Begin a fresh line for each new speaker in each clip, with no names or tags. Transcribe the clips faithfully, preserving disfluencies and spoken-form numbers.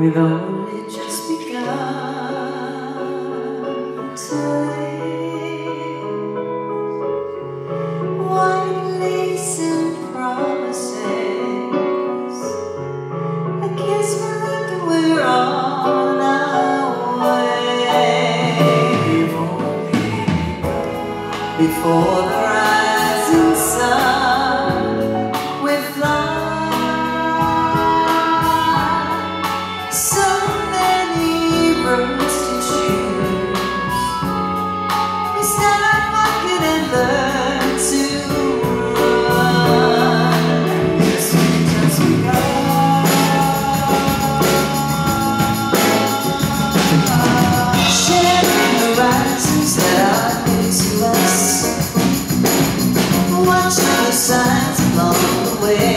We've only just begun to live. White lace and promises, a kiss for luck and we're on our way. We've only begun. Before the rising sun, we fly. So many roads to choose. We stand up walking and learn to run. And yes, we just begun. Sharing horizons that are new to us, watching the signs along the way.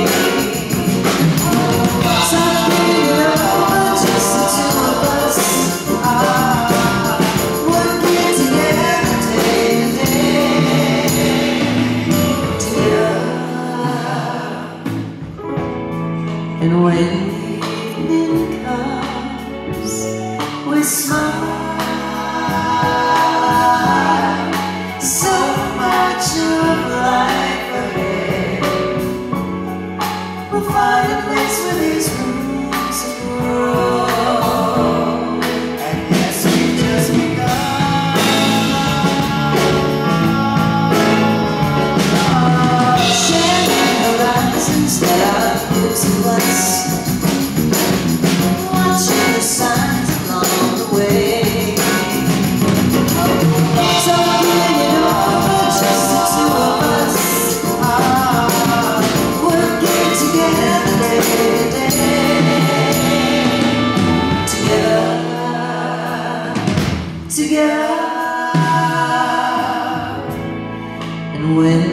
And when the evening comes, we smile. So much of life ahead. We'll find a place where these roots grow. And yes, we've just begun. Sharing horizons that are new to us, watching the signs along the way. Talking it over, just the two of us, working together day to day, together, together. And when